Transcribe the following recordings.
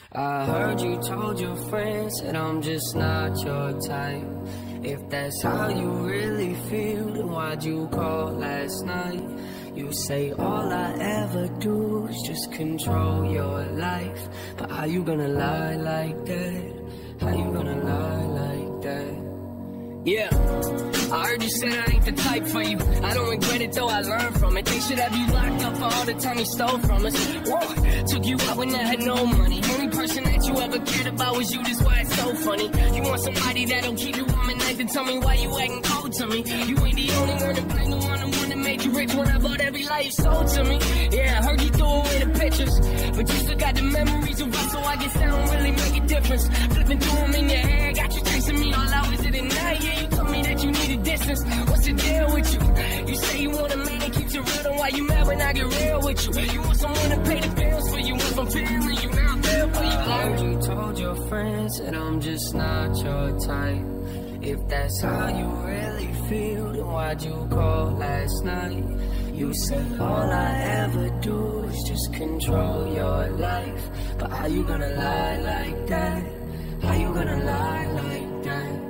I heard you told your friends that I'm just not your type. If that's how you really feel, then why'd you call last night? You say all I ever do is just control your life. But how you gonna lie like that? How you gonna lie like that? Yeah, I heard you said I ain't the type for you. I don't regret it though, I learned from it. They should have you locked up for all the time you stole from us. Whoa, took you out when I had no money. Only person that you ever cared about was you, that's why it's so funny. You want somebody that'll keep you warm at night, then tell me why you acting cold to me. You ain't the only one to blame, the one that made you rich when I bought every lie you sold to me. Yeah, I heard you threw away the pictures, but you still got the memories of us, so I guess that don't really make a difference. Flipping through them in your head, got you chasing me all hours of the night. Yeah, you told me that you needed distance. What's the deal with you? You say you want a man that keeps it real, then why you mad when I get real with you? You want someone to pay the bills for you, want some family, you now feel for you. I heard you told your friends that I'm just not your type. If that's how you really feel, then why'd you call last night? You said all I ever do is just control your life. But how you gonna lie like that? How you gonna lie like that?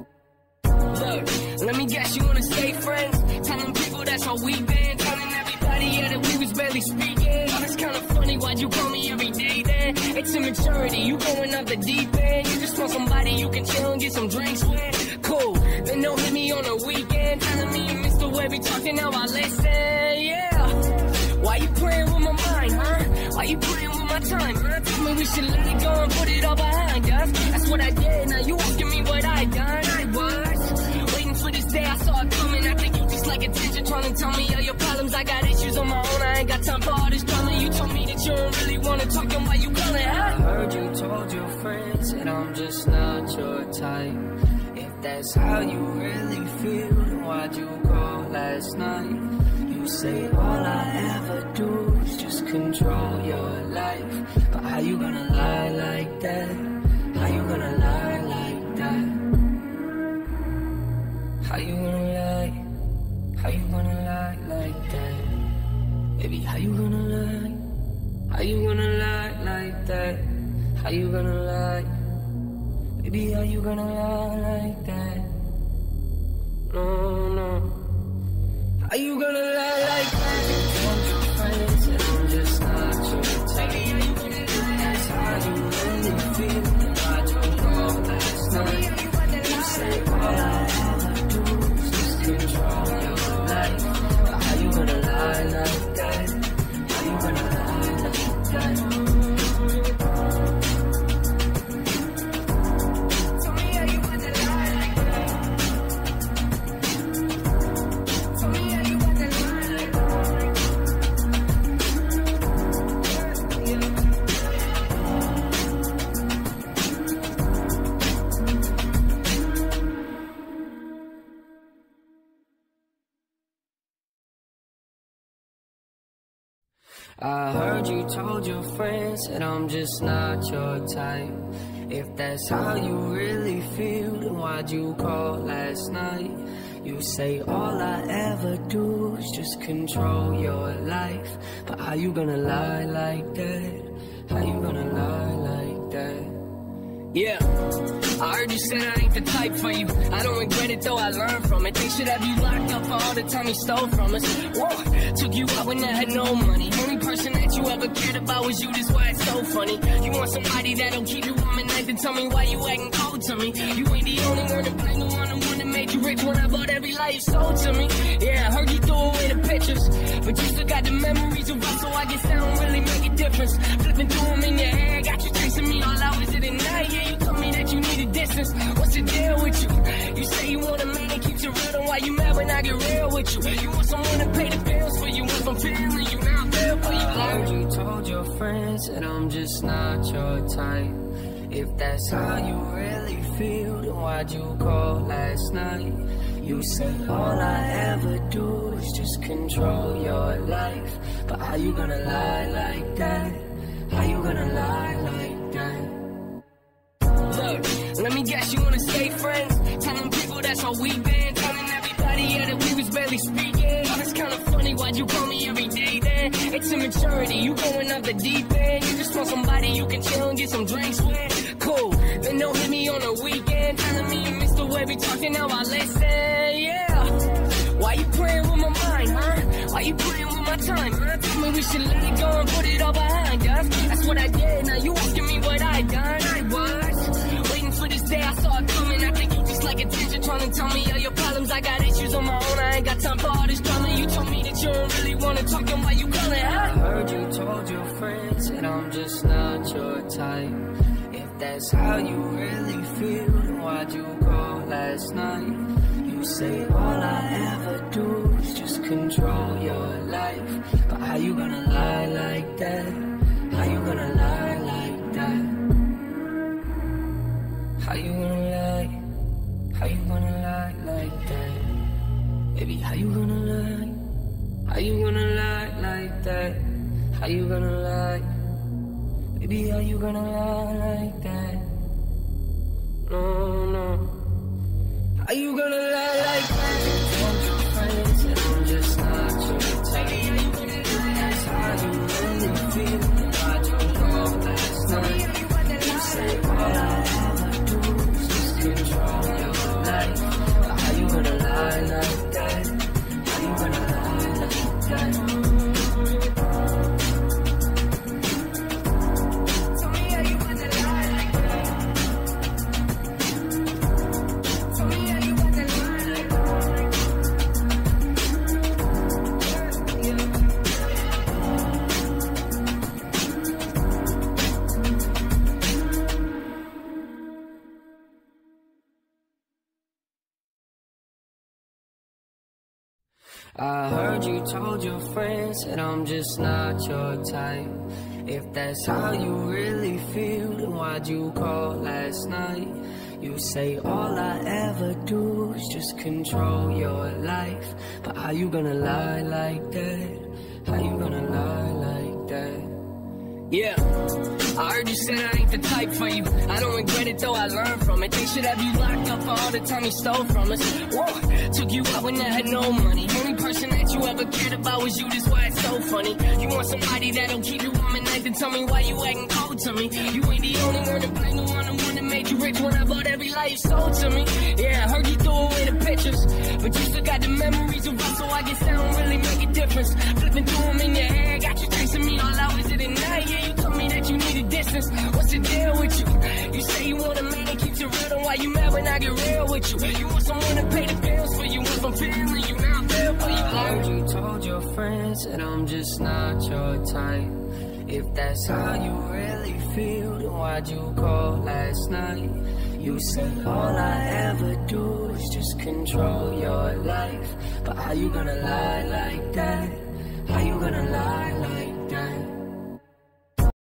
Look, let me guess, you wanna stay friends? Telling people that's all we been. Telling everybody, yeah, that we was barely speaking. Oh, that's kinda funny, why'd you call me every day then? It's immaturity, you going up the deep end. You just want somebody you can chill and get some drinks with. Cool, then don't hit me on the weekend. Telling me you miss the way we talking, now I listen, yeah. Why you playing with my mind, huh? Why you playing with my time, huh? Tell me we should let it go and put it all behind us. That's what I did, now you asking me what I done. I was waiting for this day, I saw it coming. I think you just like attention, trying to tell me all your problems. I got issues on my own, I ain't got time for all this drama. You told me that you don't really wanna talk, and why you calling, huh? I heard you told your friends that I'm just not your type. If that's how you really feel, then why'd you call last night? You say all I ever do is just control your life. But how you gonna lie like that? How you gonna lie like that? How you gonna lie? How you gonna lie like that? Baby, how you gonna lie? How you gonna lie like that? How you gonna lie? Baby, how you gonna lie like that? No, no. How you gonna lie like that? You told your friends that I'm just not your type. Baby, how you gonna lie? That's how you really feel. Why'd you call last night? You say all I ever do is just control your life. But how you gonna lie like that? How you gonna lie like that? I heard you told your friends that I'm just not your type. If that's how you really feel, then why'd you call last night? You say all I ever do is just control your life. But how you gonna lie like that? How you gonna lie like that? Yeah, I heard you said I ain't the type for you. I don't regret it though, I learned from it. They should have you locked up for all the time you stole from us. Whoa, took you out when I had no money. Only person that you ever cared about was you, that's why it's so funny. You want somebody that'll keep you warm at night, then tell me why you acting cold to me. You ain't the only one to blame, the one that made you rich when I bought every lie you sold to me. Yeah, I heard you threw away the pictures, but you still got the memories of us, so I guess that don't really make a difference. Flipping through them in your head, got you chasing me all hours of the night. Yeah, you told me that you needed distance. What's the deal with you? You say you want a man that keeps it real, then why you mad when I get real with you? You want someone to pay the bills for you, want some family, you now feel for you. I heard you told your friends that I'm just not your type. If that's how you really feel, then why'd you call last night? You said all I ever do is just control your life. But how you gonna lie like that? How you gonna lie like that? Look, let me guess, you wanna stay friends? Telling people that's all we been. Telling everybody, yeah, that we was barely speaking. Oh, that's kinda funny, why'd you call me every day then? It's immaturity, you going up the deep end. You just want somebody you can chill and get some drinks with. Cool, then don't hit me on the weekend, telling me you miss the way we talking, now I listen, yeah. Why you playing with my mind, huh? Why you playing with my time, huh? Tell me we should let it go and put it all behind us. That's what I did, now you asking me what I done. I was waiting for this day, I saw it coming. I think you just like attention, trying to tell me all your problems. I got issues on my own, I ain't got time for all this drama. You told me that you don't really wanna talk, and why you calling, huh? I heard you told your friends that I'm just not your type. If that's how you really feel, then why'd you call last night? You say all I ever do is just control your life. But how you gonna lie like that? How you gonna lie like that? How you gonna lie? How you gonna lie like that? Baby, how you gonna lie? How you gonna lie like that? How you gonna lie? Baby, how you gonna lie like that? No, no. How you gonna lie like that? Told your friends that I'm just not your type. That's how you really feel. Why'd you call last night? You say all I ever do is just control your life. But how you gonna lie like that? How you gonna lie like that? I heard you told your friends that I'm just not your type. If that's how you really feel, then why'd you call last night? You say all I ever do is just control your life. But how you gonna lie like that? How you gonna lie like that? Yeah, I heard you said I ain't the type for you. I don't regret it though, I learned from it. They should have you locked up for all the time you stole from us. Whoa, took you out when I had no money. Only person that you ever cared about was you, that's why it's so funny. You want somebody that'll keep you warm at night and tell me why you acting cold to me. You ain't the only one to blame, the one that made you rich when I bought every lie you sold to me. Yeah, I heard you threw away the pictures, but you still got the memories of us, so I guess that don't really make a difference. Flipping through them in your head, got you chasing me all hours of the night. Yeah, you told me that you needed distance. What's the deal with you? You say you want a man that keeps it real, then why you mad when I get real with you? You want someone to pay the bills for you. If I'm feeling you, now I feel for you. I heard you told your friends that I'm just not your type. If that's how you really feel, then why'd you call last night? You say all I ever do is just control your life. But how you gonna lie like that? How you gonna